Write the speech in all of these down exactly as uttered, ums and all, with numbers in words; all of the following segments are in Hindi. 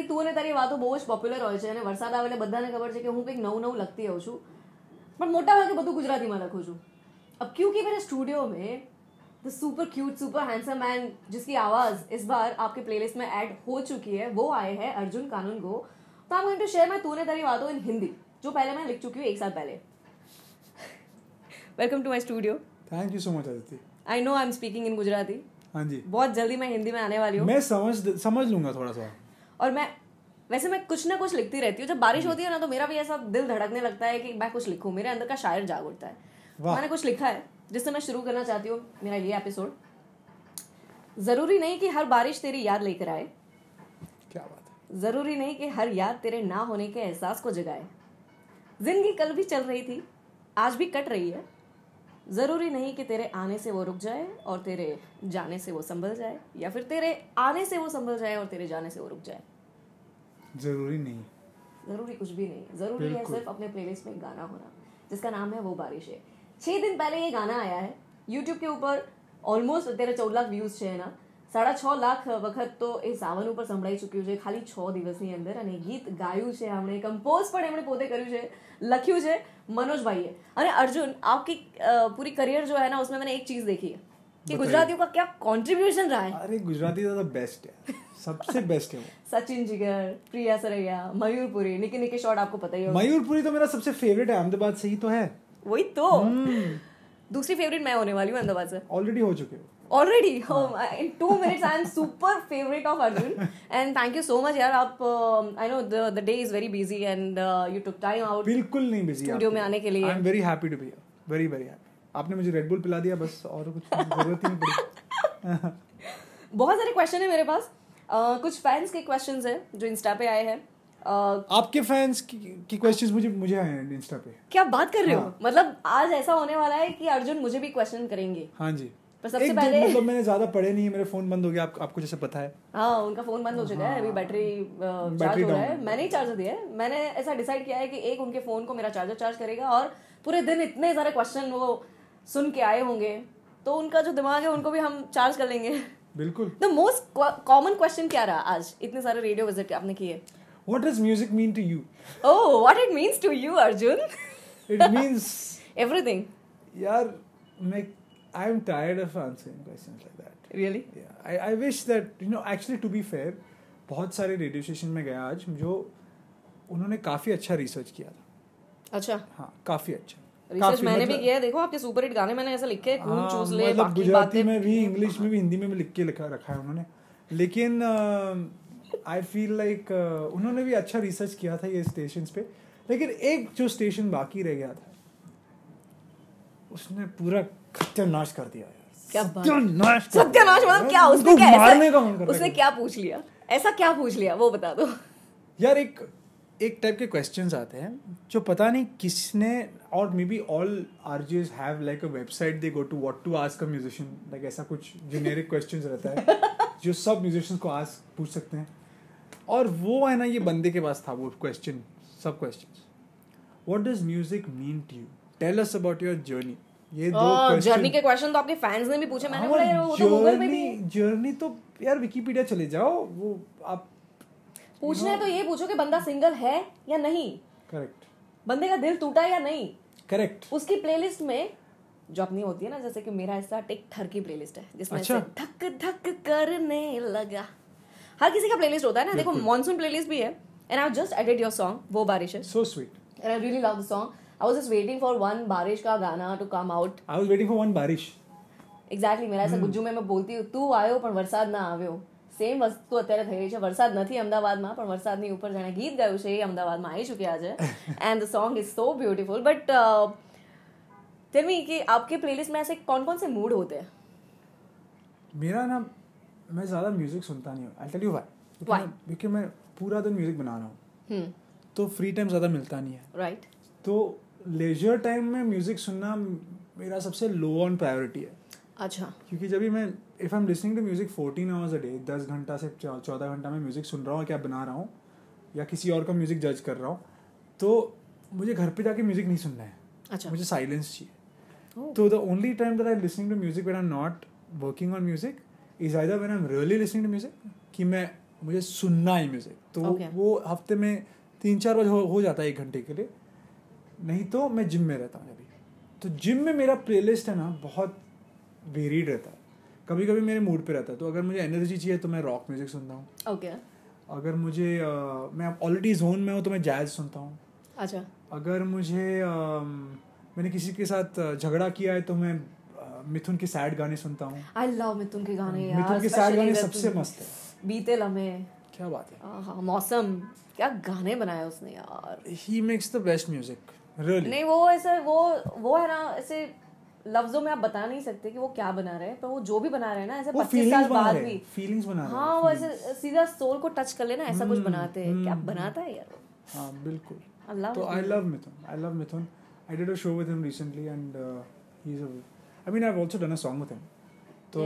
જનરલી તું અને તારી વાતો બહુ જ પોપ્યુલર હોય છે અને વરસાદ આવે એટલે બધાને ખબર છે કે હું કંઈક નવું નવું લખતી હોઉં છું, પણ મોટા ભાગે બધું ગુજરાતીમાં લખું છું. अब क्योंकि मेरे स्टूडियो में the super cute super handsome man जिसकी आवाज़ इस बार आपके प्लेलिस्ट में ऐड हो चुकी है वो आए हैं अर्जुन कानूनगो. तो I am going to share my तूने तारी वातों इन हिंदी जो पहले मैं लिख चुकी हूँ एक साल पहले. Welcome to my studio. Thank you so much Aditi. I know I am speaking in Gujarati. हाँ जी. बहुत जल्दी मैं हिंदी में आने वाली हूँ. मैं समझ समझ लूंगा थोड़ा सा. और मैं वैसे मैं कुछ ना कुछ लिखती रहती हूँ. जब बारिश होती है ना तो मेरा भी ऐसा दिल धड़कने लगता है कि मैं कुछ लिखूँ. मेरे अंदर का शायर जाग उठता है. मैंने कुछ लिखा है जिससे मैं शुरू करना चाहती हूँ मेरा ये एपिसोड. जरूरी नहीं कि हर बारिश तेरी याद लेकर आए. क्या बात है. जरूरी नहीं कि हर याद तेरे ना होने के एहसास को जगाए. जिंदगी कल भी चल रही थी, आज भी कट रही है. जरूरी नहीं कि तेरे आने से वो रुक जाए और तेरे जाने से वो संभल जाए, या फिर तेरे आने से वो संभल जाए और तेरे जाने से वो रुक जाए. जरूरी नहीं. जरूरी कुछ भी नहीं. जरूरी है सिर्फ अपने प्लेलिस्ट में गाना होना जिसका नाम है वो बारिश है. छः दिन पहले ये गाना आया है यूट्यूब के ऊपर. ઓલમોસ્ટ અત્યારે ચૌદ લાખ વ્યૂઝ છે એના. સાડા છ લાખ વખત તો એ સાવન ઉપર સંભળાઈ ચૂક્યું છે ખાલી છ દિવસની અંદર. અને ગીત ગાયું છે એમણે, કમ્પોઝ પણ એમણે પોતે કર્યું છે, લખ્યું છે मनोज भाई है. अरे अर्जुन, आपकी पूरी करियर जो है ना उसमें मैंने एक चीज देखी है कि गुजरातियों का क्या कंट्रीब्यूशन रहा है. अरे गुजराती तो बेस्ट है, सबसे बेस्ट है. सचिन जिगर, प्रिया सरैया, मयूरपुरी, निके निके शॉट आपको पता ही होगा. मयूरपुरी तो मेरा सबसे फेवरेट है. अहमदाबाद से ही तो है. वही तो दूसरी फेवरेट मैं होने वाली हूँ अहमदाबाद से. ऑलरेडी हो चुके हो. Already, oh, in two minutes I am super favorite of Arjun, and thank you so much यार. आप uh, I know the the day is very busy and uh, you took time out. बिल्कुल नहीं busy. स्टूडियो में आने के लिए. I am very happy to be here. Very very happy. आपने मुझे रेड बुल पिला दिया बस, और कुछ जरूरत ही नहीं पड़ी. बहुत सारे क्वेश्चन है मेरे पास. uh, कुछ फैंस के क्वेश्चंस है जो इंस्टा पे आए हैं. Uh, आपके फैंस की, की क्वेश्चंस मुझे मुझे आए हैं इंस्टा पे. क्या बात कर रहे हो. मतलब आज ऐसा होने वाला है कि अर्जुन मुझे भी क्वेश्चन करेंगे. हाँ जी. पर सबसे पहले मतलब मैंने ज्यादा पढ़े नहीं है, मेरा फोन बंद हो गया. आप, आपको जैसे पता है. हाँ, उनका फोन बंद हो चुका है. अभी बैटरी चार्ज हो रहा है. मैंने ही चार्जर दिया है. मैंने ऐसा डिसाइड किया है कि एक उनके फोन को मेरा चार्जर चार्ज करेगा और पूरे दिन इतने सारे क्वेश्चन वो सुन के आए होंगे तो उनका जो दिमाग है उनको भी हम चार्ज कर लेंगे. बिल्कुल. द मोस्ट कॉमन क्वेश्चन क्या रहा आज इतने सारे रेडियो विजिट आपने किए? What does music mean to you? Oh, what it means to you, Arjun? It means everything. यार मैं I am tired of answering questions like that. Really? Yeah. I I wish that you know actually to be fair, बहुत सारे रेडियो स्टेशन में गया आज जो उन्होंने काफी अच्छा रिसर्च किया था. अच्छा. हाँ, काफी अच्छा. रिसर्च मैंने भी किया है. देखो आपके सुपर हिट गाने मैंने ऐसा लिखे खून चूस ले, मतलब बाकी गुजराती में भी, इंग्लिश में भी, हिंदी में भी लिख के लिखा रखा है उन्होंने. लेकिन आई फील लाइक उन्होंने भी अच्छा रिसर्च किया था ये स्टेशंस पे. लेकिन एक जो स्टेशन बाकी रह गया था उसने पूरा सत्यानाश कर दिया यार. क्या सत्यानाश सत्यानाश मतलब क्या? उसने क्या मारने का मन कर रहा है. उसने क्या पूछ लिया? ऐसा क्या पूछ लिया वो बता दो यार. एक एक टाइप के क्वेश्चंस आते हैं जो पता नहीं किसने, और maybe all RJs have like a website they go to what to ask a musician. Like ऐसा कुछ जेनेरिक क्वेश्चंस रहता है जो सब म्यूजिशियंस को आस्क पूछ सकते हैं. और वो है ना, ये बंदे के पास था वो क्वेश्चन, सब questions. What does music mean to you? Tell us about your journey. ये दो क्वेश्चन. जर्नी के क्वेश्चन तो आपके फैंस ने भी पूछे. मैंने बोला यार वो तो गूगल में भी. जर्नी तो यार विकिपीडिया चले जाओ, वो आप पूछना है तो ये पूछो कि बंदा सिंगल है या नहीं. करेक्ट. बंदे का दिल टूटा या नहीं. करेक्ट. उसकी प्लेलिस्ट में जो अपनी होती है ना, जैसे कि मेरा ऐसा टिक थर की प्लेलिस्ट है जिसमें अच्छा? धक धक करने लगा. हर किसी का प्लेलिस्ट होता है ना. देखो मॉनसून प्लेलिस्ट भी है. And I just added your song वो बारिश है. So sweet. And I really love the song. I was just waiting for one बारिश का गाना to come out. I was waiting for one baarish. Exactly. મેરા ऐसा ગુજ્જુ में मैं बोलती हूँ તું આવ્યો પણ વરસાદ ના આવ્યો. સેમ વસ્તુ અત્યારે થઈ રહી છે. વરસાદ નથી અમદાવાદમાં પણ વરસાદની ઉપર જાણે ગીત ગાયું છે એ અમદાવાદમાં આવી ચૂક્યા છે. And the song is so beautiful. But tell me कि आपके प्लेलिस्ट में ऐसे कौन कौन से मूड होते हैं? मेरा ना, मैं ज़्यादा म्यूजिक सुनता नहीं हूँ. I tell you why. Why? क्योंकि मैं पूरा दिन म्यूजिक बना रहा हूँ तो फ्री टाइम ज़्यादा मिलता नहीं है. राइट. तो लेजर टाइम में म्यूजिक सुनना मेरा सबसे लो ऑन प्रायोरिटी है. अच्छा. क्योंकि जब भी मैं if I am listening to music fourteen hours a day, दस घंटा से चौदह घंटा में म्यूजिक सुन रहा हूँ, क्या बना रहा हूँ या किसी और का म्यूजिक जज कर रहा हूँ, तो मुझे घर पे जाके म्यूजिक नहीं सुनना है. अच्छा. मुझे साइलेंस चाहिए. तो the only time that I am listening to music when I am not working on music is either when I am really listening to music, कि मैं मुझे सुनना है म्यूजिक, तो okay. वो हफ्ते में तीन चार बार हो, हो जाता है एक घंटे के लिए, नहीं तो मैं जिम में रहता हूँ अभी। तो जिम में मेरा प्लेलिस्ट है ना बहुत वेरीड रहता है, कभी कभी मेरे मूड पे रहता है। तो अगर मुझे एनर्जी चाहिए तो मैं रॉक म्यूजिक सुनता हूँ। okay. अगर मुझे uh, मैं ऑलरेडी जोन में हूँ तो मैं जैज सुनता हूँ। अच्छा। अगर मुझे uh, मैंने किसी के साथ झगड़ा किया है तो मैं uh, मिथुन के सैड गाने सुनता हूँ। आई लव मिथुन के गाने यार, मिथुन के सैड गाने सबसे मस्त है। बीते लम्हे, क्या बात है। हाँ, मौसम, क्या गाने बनाए उसने यार। He makes the best music really. नहीं वो ऐसे वो वो है ना, ऐसे लफ्जों में आप बता नहीं सकते कि वो क्या बना रहे हैं, पर वो जो भी बना रहे हैं ना ऐसे पच्चीस साल बाद भी फीलिंग्स बना रहे हैं। हाँ, वो ऐसे सीधा सोल को टच कर लेना, ऐसा कुछ बनाते हैं। क्या बनाता है यार। हाँ बिल्कुल। अल्लाह। तो I love Mithun, I love Mithun. I did a show with him recently and he is a, I mean I have also done a song with him. तो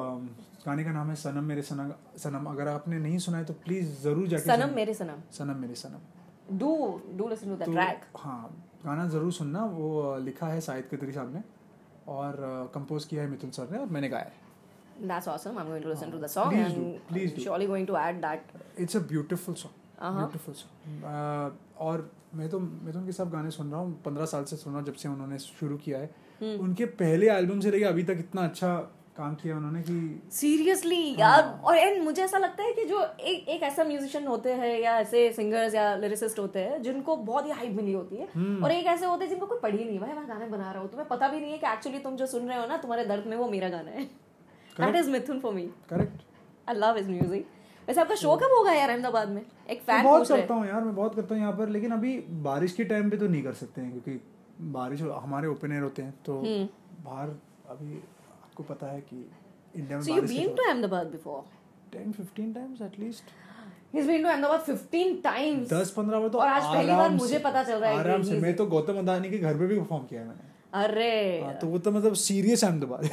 गाने का नाम है सनम मेरे सनम सनम। अगर आपने नहीं सुना है तो प्लीज जरूर जाके सनम मेरे सनम सनम मेरे सनम do do listen to the track. हाँ, गाना जरूर सुनना। वो लिखा है शाहिद कदरी साहब ने और कंपोज किया है मिथुन सर ने और मैंने गाया है। That's awesome. I'm going to listen to the song please and do, please do. surely going to add that. It's a beautiful song. Uh-huh. Beautiful song. Uh, और मैं तो मिथुन के सब गाने सुन रहा हूँ, पंद्रह साल से सुन रहा हूँ जब से उन्होंने शुरू किया है। hmm. उनके पहले एल्बम से लेके अभी तक इतना अच्छा काम किया उन्होंने कि सीरियसली यार। और एंड मुझे ऐसा लगता है कि जो एक एक ऐसा म्यूजिशियन होते हैं या ऐसे सिंगर्स या लिरिसिस्ट होते हैं जिनको बहुत ही हाइप मिली होती है, hmm. और एक ऐसे होते हैं जिनको कोई पढ़ी नहीं, भाई मैं गाने बना रहा हूँ, तुम्हें पता भी नहीं है कि एक्चुअली तुम जो सुन रहे हो ना तुम्हारे दर्द में वो मेरा गाना है। That is Mithun for me. Correct. I love his music. वैसे आपका शो कब होगा यार अहमदाबाद में? एक फैन बहुत करता हूँ यार, मैं बहुत करता हूँ यहाँ पर, लेकिन अभी बारिश के टाइम पे तो नहीं कर सकते हैं क्योंकि बारिश हमारे ओपन एयर होते हैं तो बाहर अभी आपको पता है कि इंडिया में So you've been to Ahmedabad before? ten fifteen times at least. He's been to Ahmedabad fifteen times. दस पंद्रह बार तो और आज पहली बार मुझे पता चल रहा है आराम से। मैं तो गौतम अदानी के घर पे भी परफॉर्म किया है मैंने। अरे हाँ, तो वो तो मतलब सीरियस अहमदाबाद।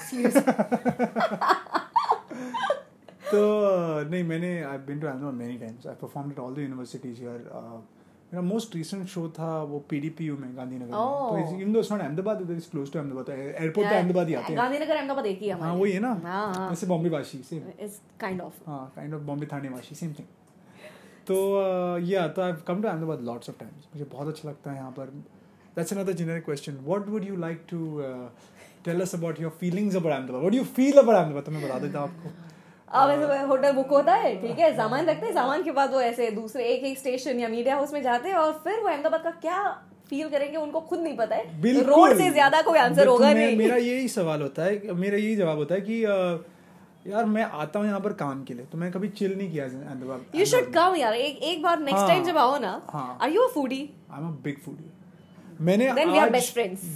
तो नहीं, मैंने I been to Ahmedabad many times. I performed at all the universities here. मेरा मोस्ट रिसेंट शो था वो पीडीपीयू में गांधीनगर में। तो even though it's not Ahmedabad, it is close to Ahmedabad. Airport पे अहमदाबाद ही आते हैं। गांधीनगर अहमदाबाद एक ही है। हाँ वही है ना, जैसे Bombay Vashi same is kind of. हाँ, kind of Bombay Thane Vashi same thing. तो या तो I have come to Ahmedabad lots of times. मुझे बहुत अच्छा लगता है यहाँ पर। That's another generic question, what would you like to tell us about your feelings about Ahmedabad? What do you feel about Ahmedabad? तो मैं बता देता हूँ आपको। अब ऐसे होटल बुक होता है, ठीक है, सामान रखते हैं, सामान के बाद वो ऐसे दूसरे एक एक स्टेशन या मीडिया हाउस में जाते हैं और फिर वो अहमदाबाद का क्या फील करेंगे उनको खुद नहीं पता है। रोड से ज्यादा कोई आंसर होगा नहीं। मेरा यही सवाल होता है, मेरा यही जवाब होता है कि यार मैं आता हूँ यहाँ पर काम के लिए, तो मैं कभी चिल नहीं किया अहमदाबाद। यू शुड कम यार, एक एक बार नेक्स्ट टाइम जब आओ ना। Are you a foodie? I am a big foodie. मैंने Then we are best friends.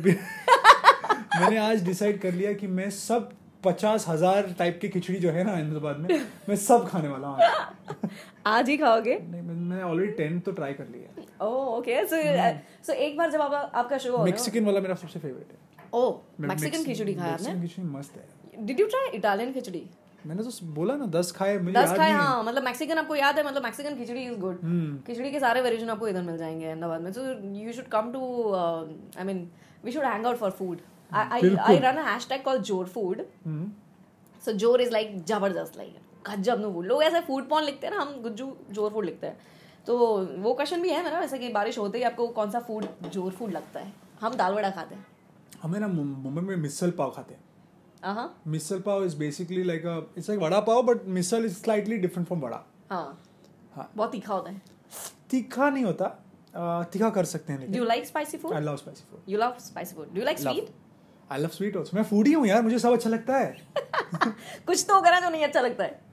मैंने आज डिसाइड कर लिया कि मैं सब पचास हजार टाइप की खिचड़ी जो है ना अहमदाबाद में, मैं सब खाने वाला हूँ। आज ही खाओगे? नहीं, मैंने ऑलरेडी टेन तो ट्राई कर लिया है। Oh okay. सो सो एक बार जब आप, आपका शो होगा, मैक्सिकन वाला मेरा सबसे फेवरेट है। ओह, मैक्सिकन खिचड़ी खाया आपने? मैक्सिकन खिचड़ी मस्त है। Did you try Italian khichdi? मैंने तो बोला ना दस खाए, मुझे दस खाए। हाँ, मतलब मैक्सिकन आपको याद है, मतलब Mexican khichdi is good. Khichdi के सारे वेरिएशन आपको इधर मिल जाएंगे अहमदाबाद में। So you should come to, I mean we should hang out for food. I I run a hashtag called जोर फूड। सो जोर इज लाइक जबरदस्त, लाइक गजब नो फूड। लोग ऐसे फूड पॉन लिखते हैं ना, हम गुज्जू जोर फूड लिखते हैं। तो वो क्वेश्चन भी है मेरा वैसे कि बारिश होते ही आपको कौन सा फूड जोर फूड लगता है? हम दाल वड़ा खाते हैं। हमें ना मुंबई में मिसल पाव खाते हैं। Uh-huh. Misal pav is basically like a, it's like vada pav but misal is slightly different from vada. हाँ, हाँ, बहुत तीखा होता है। तीखा नहीं होता, तीखा कर सकते हैं। Do you like spicy food? I love spicy food. You love spicy food. Do you like sweet? I love sweet also. मैं foodie हूँ यार, मुझे सब अच्छा लगता है। कुछ तो करा जो नहीं अच्छा लगता है।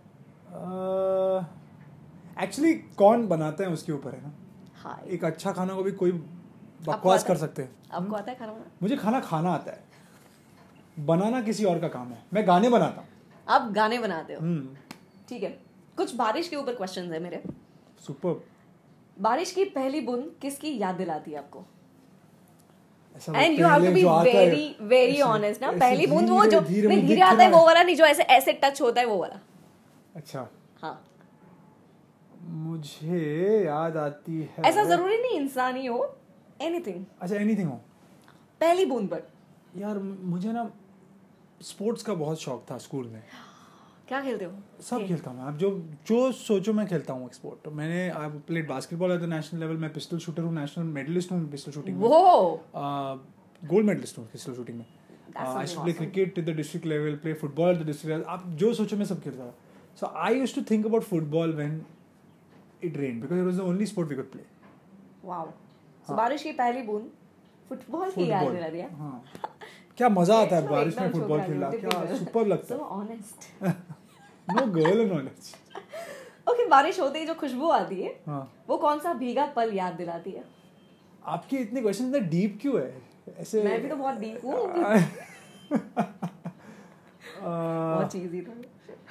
Actually कौन बनाता है उसके ऊपर है ना। हाँ। एक अच्छा खाना को भी कोई बकवास कर सकते हैं। आपको आता है खाना बनाना? मुझे खाना खाना आता है, बनाना किसी और का काम है। मैं गाने बनाता हूँ। आप गाने बनाते हो? ठीक है। कुछ बारिश के ऊपर क्वेश्चंस है मेरे। सुपर। बारिश की पहली बूंद किसकी याद दिलाती है आपको? And you have to be very very honest ना। पहली बूंद वो जो धीरे आता है वो वाला नहीं, जो ऐसे ऐसे टच होता है वो वाला। अच्छा हाँ, मुझे याद आती है। ऐसा जरूरी नहीं इंसान ही हो, एनीथिंग। अच्छा, एनीथिंग हो। पहली बूंद पर यार मुझे ना स्पोर्ट्स का बहुत शौक था स्कूल में। क्या खेलते हो? सब खेलता हूँ मैं, आप जो जो सोचो मैं खेलता हूँ स्पोर्ट. तो मैंने I played basketball at the national level. मैं पिस्टल शूटर हूँ, नेशनल मेडलिस्ट हूँ पिस्टल शूटिंग में. वो गोल्ड मेडलिस्ट हूँ पिस्टल शूटिंग में. I used to play cricket at the district level, play football at the district level. आप जो सोचो मैं सब खेलता था. So I used to think about football when it rain because it was the only sport we could play. Wow. सो बारिश की पहली बूंद फुटबॉल की याद दिला दिया. हाँ, क्या मजा आता है बारिश में फुटबॉल खेलना, क्या सुपर लगता है. So honest. No girl and honest. Okay, बारिश होते ही जो खुशबू आती है, हाँ, वो कौन सा भीगा पल याद दिलाती है? आपकी इतने क्वेश्चन इतना डीप क्यों है ऐसे? मैं भी तो बहुत डीप हूँ. बहुत चीज़ी था.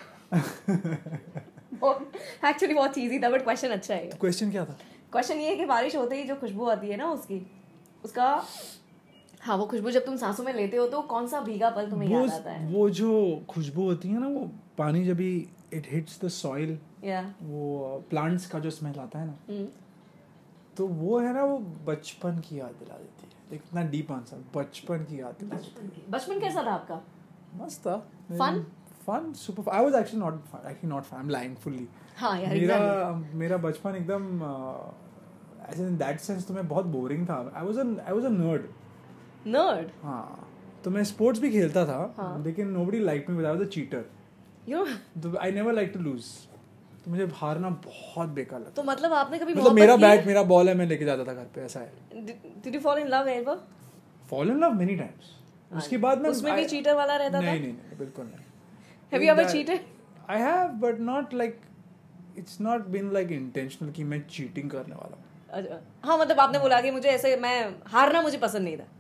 एक्चुअली बहुत चीज़ी था, बट क्वेश्चन अच्छा है. क्वेश्चन क्या था? क्वेश्चन ये है कि बारिश होते ही जो खुशबू आती है ना उसकी, उसका, हाँ, वो खुशबू जब तुम सांसों में लेते हो तो कौन सा भीगा पल तुम्हें याद आता है? वो जो खुशबू होती है ना, वो पानी जब भी इट हिट्स द सॉइल, वो प्लांट्स का जो स्मेल आता है ना, तो वो है ना, वो बचपन की याद दिला देती है. इतना डीप आंसर, बचपन की याद दिला देती है. बचपन कैसा था आपका? मस्त था. Fun fun super. I was actually not actually not fun. I am lying fully. हाँ यार, मेरा मेरा बचपन एकदम ऐसे इन दैट सेंस तो मैं बहुत बोरिंग था. I was I was a nerd. Nerd? हाँ, तो मैं स्पोर्ट्स भी खेलता था. हाँ. लेकिन nobody like me, I was a cheater. You तो I never like to lose. तो मुझे हारना बहुत बेकार लगता. तो मतलब आपने कभी मतलब मेरा बैट मेरा बॉल है, मैं लेके जाता था घर पे, ऐसा है. Did you fall in love ever? Fall in love many times. उसके बाद मैं उसमें भी चीटर वाला रहता था? नहीं नहीं बिल्कुल नहीं. Have you ever cheated? I have, but not like, it's not been like intentional कि मैं चीटिंग करने वाला हूँ. अच्छा, हाँ, मतलब आपने बोला कि मुझे ऐसे, मैं हारना मुझे पसंद नहीं था.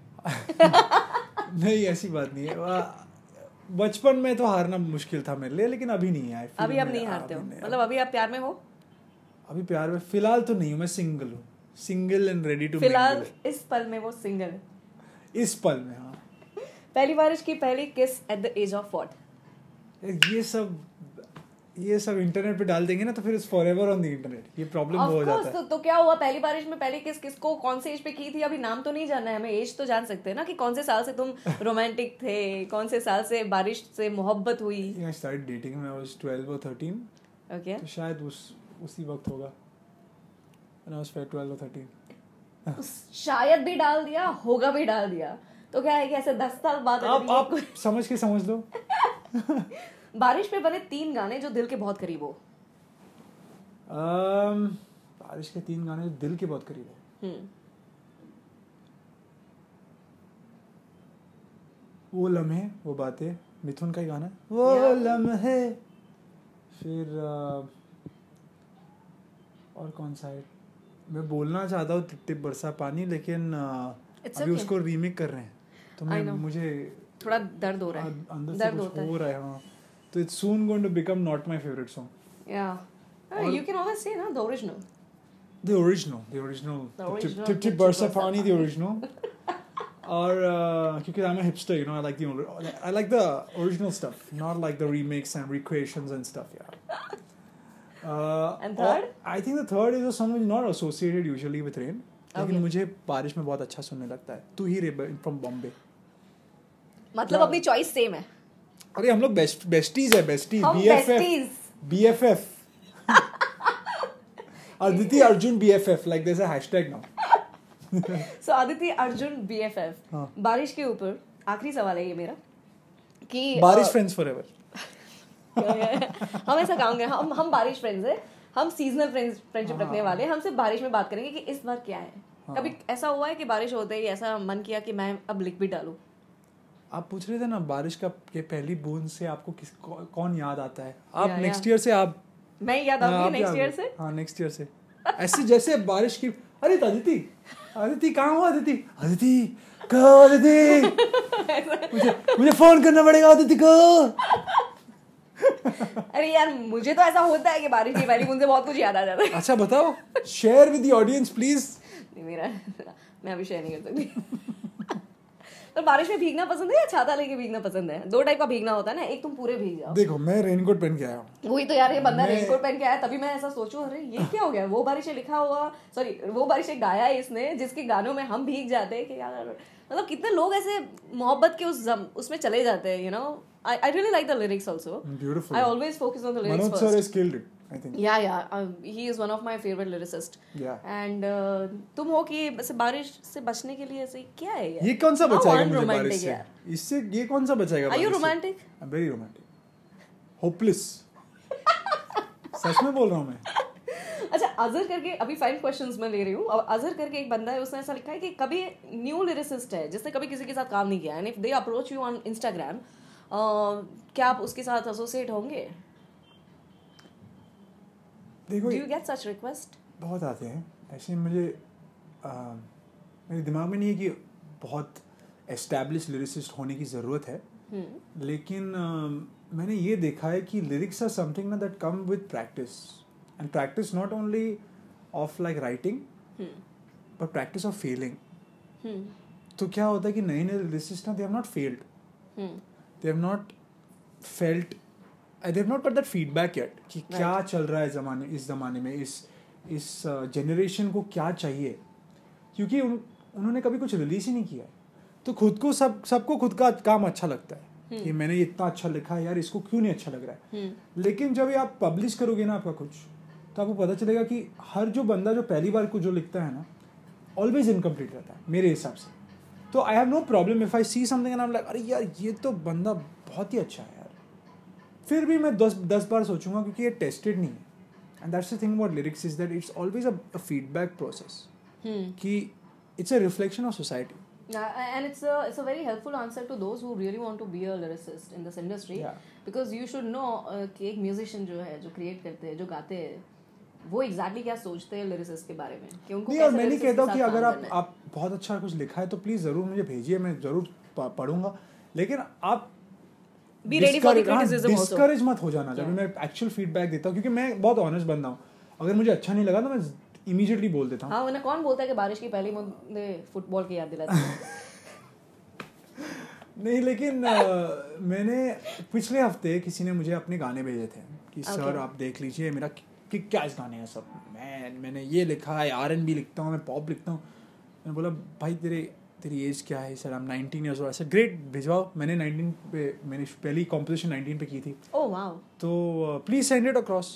नहीं, ऐसी बात नहीं है. बचपन में तो हारना मुश्किल था मेरे लिए, लेकिन अभी नहीं है. अभी आप नहीं हारते हो? मतलब अभी आप प्यार में हो? अभी प्यार में फिलहाल तो नहीं हूँ. मैं सिंगल हूँ, सिंगल एंड रेडी टू. फिलहाल इस पल में वो सिंगल है. इस पल में, हाँ. पहली बारिश की पहली kiss at the edge of what? ये सब ये सब इंटरनेट पे डाल देंगे ना, तो फिर it's forever on the internet. ये प्रॉब्लम हो जाता है. तो, तो क्या हुआ? पहली बारिश में पहली किस किसको कौन से एज पे की थी? अभी नाम तो नहीं जानना है हमें, एज तो जान सकते हैं ना, कि कौन से साल से तुम रोमांटिक थे, कौन से साल से बारिश से मोहब्बत हुई. I started dating when I was twelve or thirteen. Okay, तो शायद उस उसी वक्त होगा when I was twelve or thirteen. शायद भी डाल दिया, होगा भी डाल दिया. तो क्या है कि ऐसे दस साल बाद आप आप समझ के समझ लो. बारिश पे बने तीन गाने जो दिल के बहुत करीब हो. um, बारिश के तीन गाने जो दिल के बहुत करीब हो. वो लम्हे वो बातें, मिथुन का ही गाना. वो लम्हे. फिर uh, और कौन सा है, मैं बोलना चाहता हूँ टिप टिप बरसा पानी, लेकिन uh, अभी okay. उसको रीमेक कर रहे हैं, तो मैं मुझे थोड़ा दर्द हो रहा है, अंदर से कुछ हो रहा है. हाँ, तो it's soon going to become not my favorite song. Yeah. Oh, you can always say no, the original. The original, the original. The original. Tip Tip Barsa Pani, the original. Or uh, because I'm a hipster, you know, I like the I like the original stuff, not like the remakes and recreations and stuff. Yeah. Uh, and third? I think the third is a song which is not associated usually with rain. लेकिन मुझे बारिश में बहुत अच्छा सुनने लगता है. तू ही रे from Bombay. मतलब अपनी चॉइस सेम है. अरे हम लोग बेस्ट बेस्टीज है. Besties, BFF, BFF. Aditi Arjun B F F, like there's a hashtag now. So Aditi Arjun B F F. हाँ. बारिश के ऊपर आखिरी सवाल है ये मेरा कि बारिश फ्रेंड्स फॉरएवर. हम ऐसा काम करें, हम हम बारिश फ्रेंड्स हैं, हम सीजनल फ्रेंड्स फ्रेंडशिप रखने वाले हैं. हम सिर्फ बारिश में बात करेंगे कि इस बार क्या है. हाँ. कभी ऐसा हुआ है कि बारिश होते ही ऐसा मन किया कि मैं अब लिख भी डालूं? आप पूछ रहे थे ना बारिश का के पहली बूंद से आपको किस कौन याद आता है. आप नेक्स्ट ईयर से आप मैं याद आऊंगी नेक्स्ट ईयर से. हाँ, नेक्स्ट ईयर से ऐसे जैसे बारिश की. अरे अदिति, अदिति कहाँ हो? अदिति, अदिति कहाँ? अदिति मुझे मुझे फोन करना पड़ेगा अदिति को. अरे यार, मुझे तो ऐसा होता है कि बारिश की पहली बूंद से बहुत कुछ याद आ जाता है. अच्छा बताओ, share with the audience please. नहीं, मेरा मैं अभी शेयर नहीं कर सकती. तो बारिश में भीगना पसंद है या छाता लेके भीगना पसंद है? दो टाइप का भीगना होता है ना, एक तुम पूरे भीग जाओ। देखो मैं रेनकोट पहन के आया हूँ। वही तो यार, ये बंदा रेनकोट पहन के आया, तभी मैं ऐसा सोचूं अरे ये क्या हो गया। वो बारिशें लिखा हुआ, सॉरी वो बारिशें गाया है इसने, जिसके गानों में हम भीग जाते हैं कि यार, मतलब कितने लोग ऐसे मोहब्बत के उस उसमें चले जाते हैं, you know. I I really like the lyrics also. Beautiful. I always focus on the lyrics Manoj first. sir has killed it, I think. Yeah, yeah. Uh, he is one of my favorite lyricists. Yeah. And uh, तुम हो कि ऐसे बारिश से बचने के लिए ऐसे क्या है यार? ये कौन सा बचाएगा मुझे बारिश से? यार. इससे ये कौन सा बचाएगा बारिश से? Are you romantic? I'm very romantic. Hopeless. सच में बोल रहा हूँ मैं. अच्छा, अजहर करके अभी फाइव क्वेश्चंस मैं ले रही हूँ. अब अजहर करके एक बंदा है, उसने ऐसा लिखा है कि कभी न्यू लिरिसिस्ट है जिसने कभी किसी के साथ काम नहीं किया, and if they approach you on Instagram, क्या आप उसके साथ एसोसिएट होंगे? देखो, do you get such request? बहुत आते हैं ऐसे. मुझे आ, मेरे दिमाग में नहीं है कि बहुत एस्टैब्लिश लिरिसिस्ट होने की ज़रूरत है, hmm. लेकिन आ, मैंने ये देखा है कि लिरिक्स आर समथिंग ना that come with practice, and practice not only of like writing but practice of feeling. तो क्या होता है कि नए नए लिरिसिस्ट ना, they have not failed, they have not felt, they have not got that feedback yet कि right. क्या चल रहा है ज़माने इस ज़माने में, इस इस जनरेशन uh, को क्या चाहिए, क्योंकि उन, उन्होंने कभी कुछ रिलीज ही नहीं किया. तो खुद को सब सबको खुद का काम अच्छा लगता है hmm. कि मैंने इतना अच्छा लिखा है यार, इसको क्यों नहीं अच्छा लग रहा है. hmm. लेकिन जब ये आप पब्लिश करोगे ना आपका कुछ, तो आपको पता चलेगा कि हर जो बंदा जो पहली बार को जो लिखता है ना, ऑलवेज इनकम्प्लीट रहता है मेरे हिसाब से. तो I have no problem if I see something and I am like अरे यार ये तो बंदा बहुत ही अच्छा है यार, फिर भी मैं दस दस बार सोचूंगा क्योंकि ये टेस्टेड नहीं है. And that's the thing about lyrics is that it's always a feedback process, कि it's a reflection of society. And it's a it's a very helpful answer to those who really want to be a lyricist in this industry, yeah. because you should know uh, कि एक musician जो है, जो create करते हैं, जो गाते हैं, वो एग्जैक्टली क्या सोचते हैं लिरिसिस्ट के बारे में, कि उनको नहीं. और मैं नहीं कहता हूँ कि अगर आप आप बहुत अच्छा कुछ लिखा है तो प्लीज जरूर मुझे भेजिए, मैं जरूर पढ़ूंगा, लेकिन आप be ready for the criticism also. Discourage मत हो जाना जब मैं एक्चुअल फीडबैक देता हूँ, क्योंकि मैं बहुत ऑनेस्ट बंदा हूँ. अगर मुझे अच्छा नहीं लगा तो मैं इमीडिएटली बोल देता हूँ. हाँ, वरना कौन बोलता है कि बारिश की पहली मुझे फुटबॉल की याद दिलाती है. नहीं, लेकिन uh, मैंने पिछले हफ्ते किसी ने मुझे अपने गाने भेजे थे कि okay. सर आप देख लीजिए मेरा कि क्या इस गाने हैं सब, मैं मैंने ये लिखा है, आर एन बी लिखता हूँ, मैं पॉप लिखता हूँ. मैंने बोला भाई तेरे तेरी एज क्या है? Sir I am nineteen years old. ऐसा ग्रेट, भिजवाओ. मैंने नाइनटीन पे मैंने पहली कॉम्पोजिशन नाइनटीन पे की थी. Oh wow. तो प्लीज सेंड इट अक्रॉस.